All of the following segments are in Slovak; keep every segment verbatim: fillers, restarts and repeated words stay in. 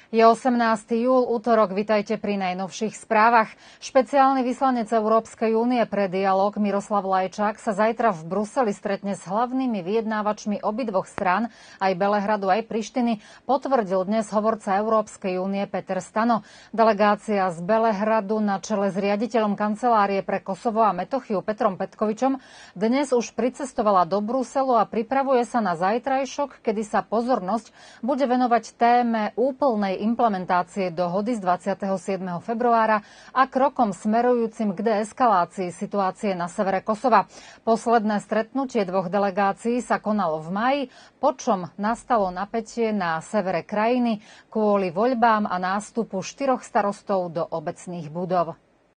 Je osemnásteho júla, útorok, vitajte pri najnovších správach. Špeciálny vyslanec Európskej únie pre dialóg Miroslav Lajčák sa zajtra v Bruseli stretne s hlavnými vyjednávačmi obidvoch strán, aj Belehradu, aj Prištiny, potvrdil dnes hovorca Európskej únie Peter Stano. Delegácia z Belehradu na čele s riaditeľom kancelárie pre Kosovo a Metochiu Petrom Petkovičom dnes už pricestovala do Bruselu a pripravuje sa na zajtrajšok, kedy sa pozornosť bude venovať téme úplnej implementácie dohody z dvadsiateho siedmeho februára a krokom smerujúcim k deeskalácii situácie na severe Kosova. Posledné stretnutie dvoch delegácií sa konalo v máji, počom nastalo napätie na severe krajiny kvôli voľbám a nástupu štyroch starostov do obecných budov.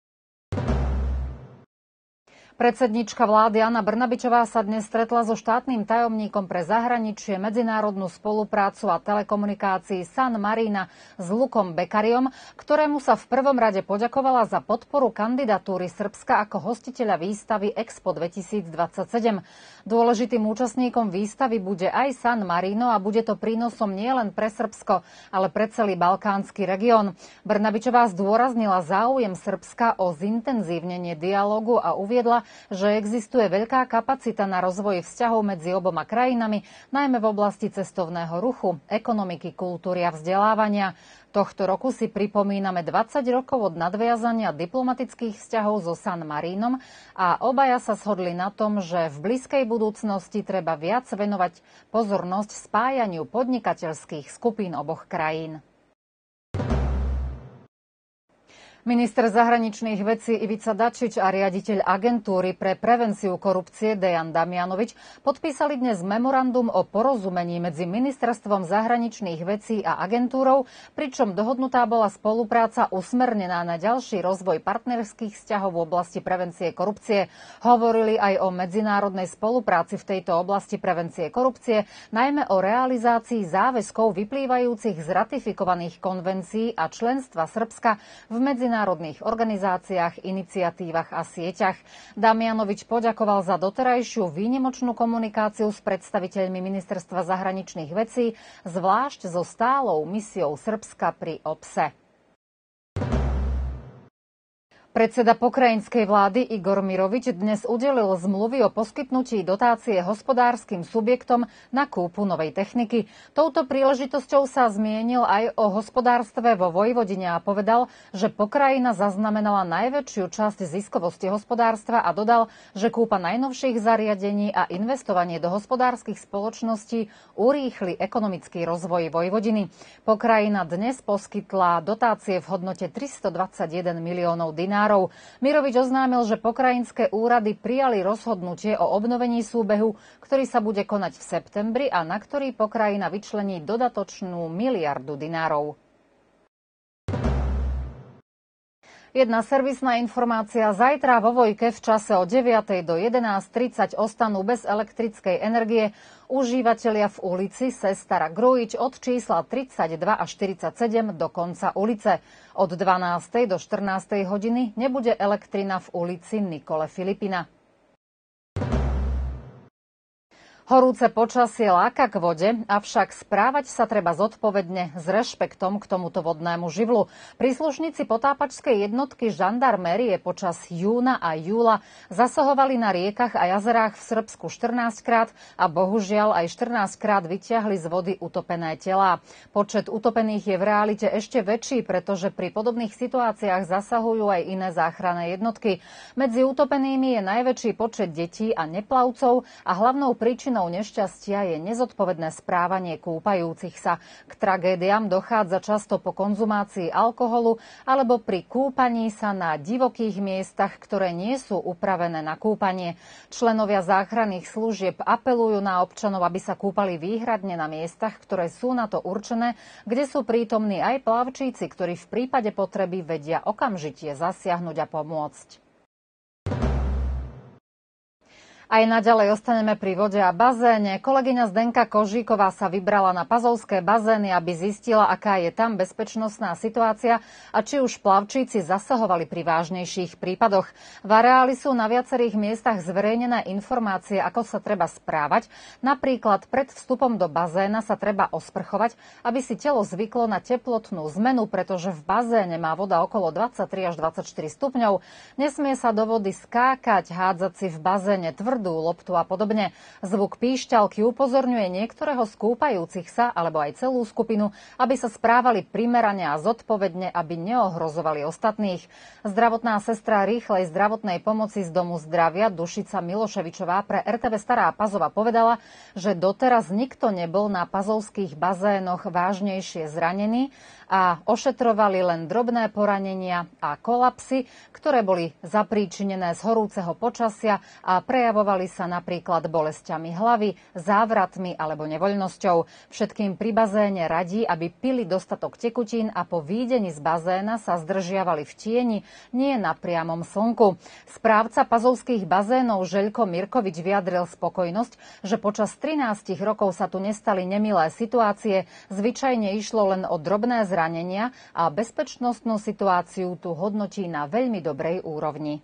Predsedníčka vlády Anna Brnabičová sa dnes stretla so štátnym tajomníkom pre zahraničie, medzinárodnú spoluprácu a telekomunikácií San Marina s Lukom Bekariom, ktorému sa v prvom rade poďakovala za podporu kandidatúry Srbska ako hostiteľa výstavy Expo dvetisícdvadsaťsedem. Dôležitým účastníkom výstavy bude aj San Marino a bude to prínosom nielen pre Srbsko, ale pre celý balkánsky región. Brnabičová zdôraznila záujem Srbska o zintenzívnenie dialógu a uviedla, že existuje veľká kapacita na rozvoj vzťahov medzi oboma krajinami, najmä v oblasti cestovného ruchu, ekonomiky, kultúry a vzdelávania. Tohto roku si pripomíname dvadsať rokov od nadviazania diplomatických vzťahov so San Marínom a obaja sa shodli na tom, že v blízkej budúcnosti treba viac venovať pozornosť spájaniu podnikateľských skupín oboch krajín. Minister zahraničných vecí Ivica Dačić a riaditeľ agentúry pre prevenciu korupcie Dejan Damianovič podpísali dnes memorandum o porozumení medzi Ministerstvom zahraničných vecí a agentúrou, pričom dohodnutá bola spolupráca usmernená na ďalší rozvoj partnerských vzťahov v oblasti prevencie korupcie. Hovorili aj o medzinárodnej spolupráci v tejto oblasti prevencie korupcie, najmä o realizácii záväzkov vyplývajúcich z ratifikovaných konvencií a členstva Srbska v medzinárodnej národných organizáciách, iniciatívach a sieťach. Damianovič poďakoval za doterajšiu výnimočnú komunikáciu s predstaviteľmi Ministerstva zahraničných vecí, zvlášť so stálou misiou Srbska pri ó bé es e. Predseda pokrajinskej vlády Igor Mirovič dnes udelil zmluvy o poskytnutí dotácie hospodárskym subjektom na kúpu novej techniky. Touto príležitosťou sa zmienil aj o hospodárstve vo Vojvodine a povedal, že pokrajina zaznamenala najväčšiu časť ziskovosti hospodárstva a dodal, že kúpa najnovších zariadení a investovanie do hospodárskych spoločností urýchli ekonomický rozvoj Vojvodiny. Pokrajina dnes poskytla dotácie v hodnote tristodvadsaťjeden miliónov dinárov. Mirovič oznámil, že pokrajinské úrady prijali rozhodnutie o obnovení súbehu, ktorý sa bude konať v septembri a na ktorý pokrajina vyčlení dodatočnú miliardu dinárov. Jedna servisná informácia. Zajtra vo Vojke v čase od deviatej do jedenásť tridsať ostanú bez elektrickej energie užívateľia v ulici Sestara Grujič od čísla tridsaťdva a štyridsaťsedem do konca ulice. Od dvanástej do štrnástej hodiny nebude elektrina v ulici Nikole Filipina. Horúce počasie láka k vode, avšak správať sa treba zodpovedne, s rešpektom k tomuto vodnému živlu. Príslušníci potápačskej jednotky žandarmérie počas júna a júla zasahovali na riekach a jazerách v Srbsku štrnásťkrát a bohužiaľ aj štrnásťkrát vyťahli z vody utopené telá. Počet utopených je v realite ešte väčší, pretože pri podobných situáciách zasahujú aj iné záchranné jednotky. Medzi utopenými je najväčší počet detí a neplavcov a hlavnou príčinou nešťastia je nezodpovedné správanie kúpajúcich sa. K tragédiám dochádza často po konzumácii alkoholu alebo pri kúpaní sa na divokých miestach, ktoré nie sú upravené na kúpanie. Členovia záchranných služieb apelujú na občanov, aby sa kúpali výhradne na miestach, ktoré sú na to určené, kde sú prítomní aj plavčíci, ktorí v prípade potreby vedia okamžite zasiahnuť a pomôcť. Aj naďalej ostaneme pri vode a bazéne. Kolegyňa Zdenka Kožíková sa vybrala na pazovské bazény, aby zistila, aká je tam bezpečnostná situácia a či už plavčíci zasahovali pri vážnejších prípadoch. V areáli sú na viacerých miestach zverejnené informácie, ako sa treba správať. Napríklad pred vstupom do bazéna sa treba osprchovať, aby si telo zvyklo na teplotnú zmenu, pretože v bazéne má voda okolo dvadsaťtri až dvadsaťštyri stupňov. Nesmie sa do vody skákať, hádzať si v bazéne tvrdú loptu a podobne. Zvuk píšťalky upozorňuje niektorého z kúpajúcich sa, alebo aj celú skupinu, aby sa správali primerane a zodpovedne, aby neohrozovali ostatných. Zdravotná sestra rýchlej zdravotnej pomoci z Domu zdravia Dušica Miloševičová pre er té vé Stará Pazova povedala, že doteraz nikto nebol na pazovských bazénoch vážnejšie zranený a ošetrovali len drobné poranenia a kolapsy, ktoré boli zapríčinené z horúceho počasia a prejavovali sa napríklad bolesťami hlavy, závratmi alebo nevoľnosťou. Všetkým pri bazéne radí, aby pili dostatok tekutín a po výdení z bazéna sa zdržiavali v tieni, nie na priamom slnku. Správca pazovských bazénov Žeľko Mirkovič vyjadril spokojnosť, že počas trinástich rokov sa tu nestali nemilé situácie, zvyčajne išlo len o drobné zranenia a bezpečnostnú situáciu tu hodnotí na veľmi dobrej úrovni.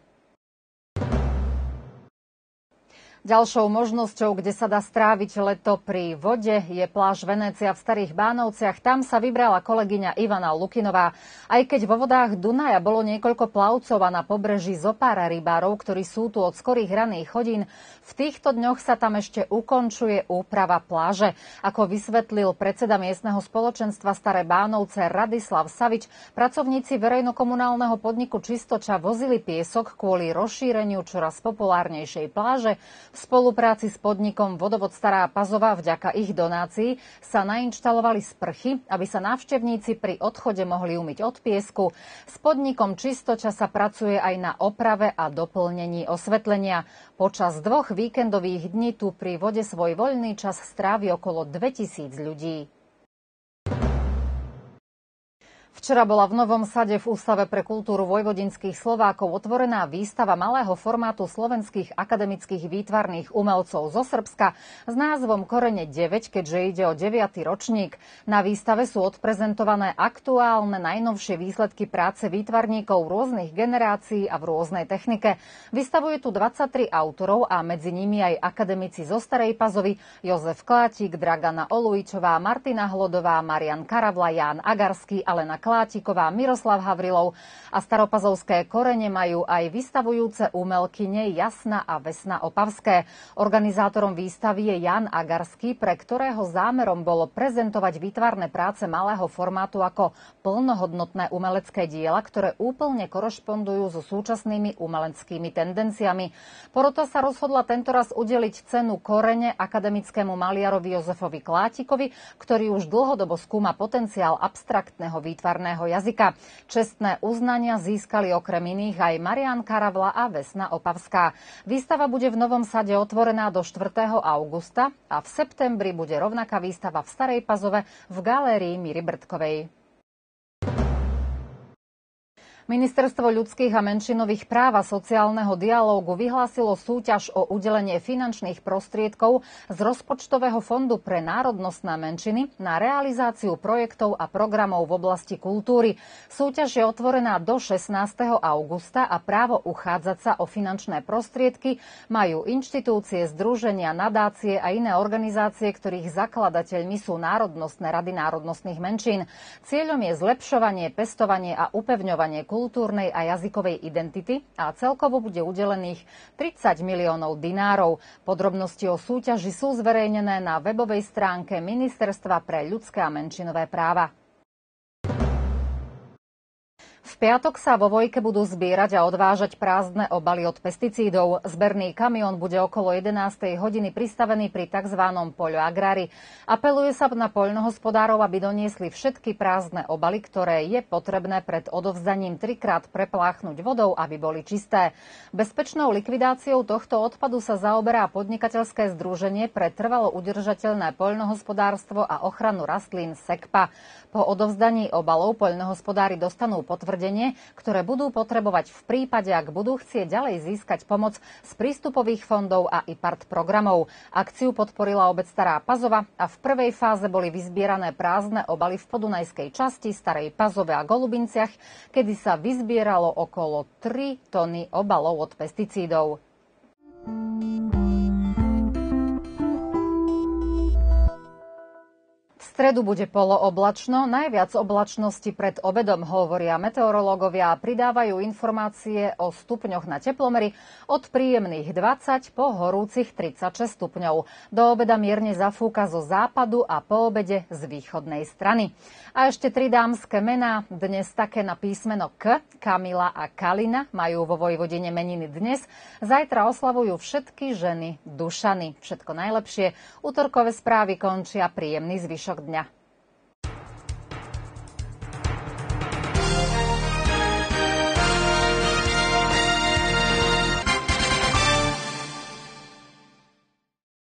Ďalšou možnosťou, kde sa dá stráviť leto pri vode, je pláž Venécia v Starých Bánovciach. Tam sa vybrala kolegyňa Ivana Lukinová. Aj keď vo vodách Dunaja bolo niekoľko plavcov a na pobreží zopár rybárov, ktorí sú tu od skorých ranných hodín, v týchto dňoch sa tam ešte ukončuje úprava pláže. Ako vysvetlil predseda miestneho spoločenstva Staré Bánovce Radislav Savič, pracovníci verejnokomunálneho podniku Čistoča vozili piesok kvôli rozšíreniu čoraz populárnejšej pláže. V spolupráci s podnikom Vodovod Stará Pazova vďaka ich donácii sa nainštalovali sprchy, aby sa návštevníci pri odchode mohli umyť od piesku. S podnikom Čistoča sa pracuje aj na oprave a doplnení osvetlenia. Počas dvoch víkendových dní tu pri vode svoj voľný čas strávi okolo dvetisíc ľudí. Včera bola v Novom Sade v Ústave pre kultúru vojvodinských Slovákov otvorená výstava malého formátu slovenských akademických výtvarných umelcov zo Srbska s názvom Korene deväť, keďže ide o deviaty ročník. Na výstave sú odprezentované aktuálne najnovšie výsledky práce výtvarníkov rôznych generácií a v rôznej technike. Vystavuje tu dvadsaťtri autorov a medzi nimi aj akademici zo Starej Pazovy Jozef Klátik, Dragana Olujičová, Martina Hlodová, Marian Karavla, Ján Agarský, Alena Klátiková, Miroslav Havrilov a staropazovské korene majú aj vystavujúce umelkyne Jasna a Vesna Opavské. Organizátorom výstavy je Ján Agarský, pre ktorého zámerom bolo prezentovať výtvarné práce malého formátu ako plnohodnotné umelecké diela, ktoré úplne korešpondujú so súčasnými umeleckými tendenciami. Porota sa rozhodla tentoraz udeliť cenu Korene akademickému maliarovi Jozefovi Klátikovi, ktorý už dlhodobo skúma potenciál abstraktného výtvarného jazyka. Čestné uznania získali okrem iných aj Marian Karavla a Vesna Opavská. Výstava bude v Novom Sade otvorená do štvrtého augusta a v septembri bude rovnaká výstava v Starej Pazove v galérii Miry Brdkovej. Ministerstvo ľudských a menšinových práv a sociálneho dialógu vyhlásilo súťaž o udelenie finančných prostriedkov z rozpočtového fondu pre národnostné menšiny na realizáciu projektov a programov v oblasti kultúry. Súťaž je otvorená do šestnásteho augusta a právo uchádzať sa o finančné prostriedky majú inštitúcie, združenia, nadácie a iné organizácie, ktorých zakladateľmi sú národnostné rady národnostných menšín. Cieľom je zlepšovanie, pestovanie a upevňovanie kultúrnej a jazykovej identity a celkovo bude udelených tridsať miliónov dinárov. Podrobnosti o súťaži sú zverejnené na webovej stránke Ministerstva pre ľudské a menšinové práva. V piatok sa vo Vojke budú zbierať a odvážať prázdne obaly od pesticídov. Zberný kamión bude okolo jedenástej hodiny pristavený pri tzv. Poľo Agrári. Apeluje sa na poľnohospodárov, aby doniesli všetky prázdne obaly, ktoré je potrebné pred odovzdaním trikrát prepláchnuť vodou, aby boli čisté. Bezpečnou likvidáciou tohto odpadu sa zaoberá podnikateľské združenie pre trvalo udržateľné poľnohospodárstvo a ochranu rastlín SEKPA. Po odovzdaní obalov poľnohospodári dostanú potvrdenie zariadenie, ktoré budú potrebovať v prípade, ak budú chcieť ďalej získať pomoc z prístupových fondov a í pé á er té programov. Akciu podporila obec Stará Pazova a v prvej fáze boli vyzbierané prázdne obaly v podunajskej časti Starej Pazove a Golubinciach, kedy sa vyzbieralo okolo tri tony obalov od pesticídov. V stredu bude polooblačno, najviac oblačnosti pred obedom, hovoria meteorológovia a pridávajú informácie o stupňoch na teplomery od príjemných dvadsať po horúcich tridsaťšesť stupňov. Do obeda mierne zafúka zo západu a po obede z východnej strany. A ešte tri dámske mená, dnes také na písmeno K, Kamila a Kalina, majú vo Vojvodine meniny dnes. Zajtra oslavujú všetky ženy Dušany. Všetko najlepšie. Utorkové správy končia, príjemný zvyšok dňa.